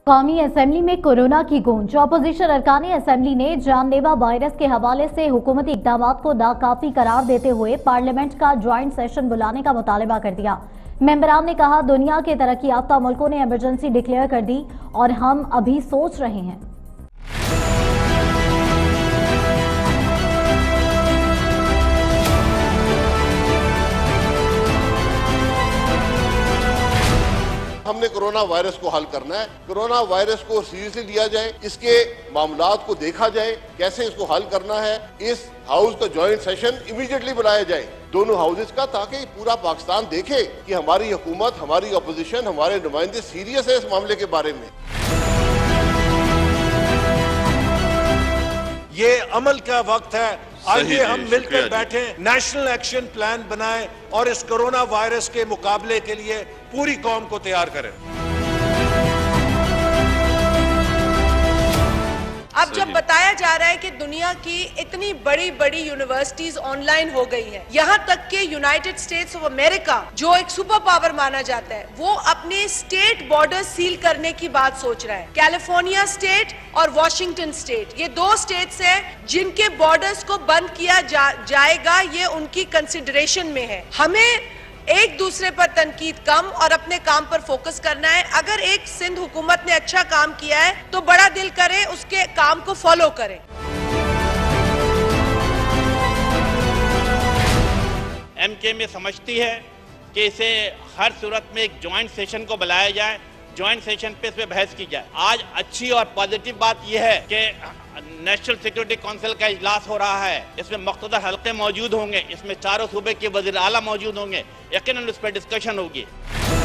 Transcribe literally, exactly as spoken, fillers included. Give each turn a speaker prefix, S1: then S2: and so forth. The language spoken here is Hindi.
S1: कौमी असेंबली में कोरोना की गूंज। अपोजिशन अरकानी असेंबली ने जानलेवा वायरस के हवाले से हुकूमती इकदाम को नाकाफी करार देते हुए पार्लियामेंट का ज्वाइंट सेशन बुलाने का मुतालबा कर दिया। मेंबरान ने कहा, दुनिया के तरक्की याफ्ता मुल्कों ने इमरजेंसी डिक्लेयर कर दी और हम अभी सोच रहे हैं।
S2: हमने कोरोना वायरस को हल करना है। कोरोना वायरस को सीरियसली लिया जाए, इसके मामलात को देखा जाए, कैसे इसको हल करना है। इस हाउस का ज्वाइंट सेशन इमीडिएटली बुलाया जाए, दोनों हाउसेस का, ताकि पूरा पाकिस्तान देखे कि हमारी हुकूमत, हमारी अपोजिशन, हमारे नुमाइंदे सीरियस है इस मामले के बारे में।
S3: ये अमल का वक्त है। आइए हम मिलकर बैठे, नेशनल एक्शन प्लान बनाएं और इस कोरोना वायरस के मुकाबले के लिए पूरी कौम को तैयार करें।
S4: अब जब बताया जा रहा है कि दुनिया की इतनी बड़ी बड़ी यूनिवर्सिटीज ऑनलाइन हो गई है, यहाँ तक कि यूनाइटेड स्टेट्स ऑफ अमेरिका जो एक सुपर पावर माना जाता है, वो अपने स्टेट बॉर्डर सील करने की बात सोच रहा है। कैलिफोर्निया स्टेट और वॉशिंगटन स्टेट, ये दो स्टेट्स हैं जिनके बॉर्डर्स को बंद किया जा, जाएगा। ये उनकी कंसिडरेशन में है। हमें एक दूसरे पर तनकीद कम और अपने काम पर फोकस करना है। अगर एक सिंध हुकूमत ने अच्छा काम किया है तो बड़ा दिल करे, उसके काम को फॉलो करें।
S5: एमके में समझती है कि इसे हर सूरत में एक ज्वाइंट सेशन को बुलाया जाए, ज्वाइंट सेशन पे इस पे बहस की जाए। आज अच्छी और पॉजिटिव बात यह है कि नेशनल सिक्योरिटी काउंसिल का इजलास हो रहा है। इसमें मुख्तलिफ हल्के मौजूद होंगे, इसमें चारों सूबे के वज़ीर आला मौजूद होंगे, यकीनन उस पर डिस्कशन होगी।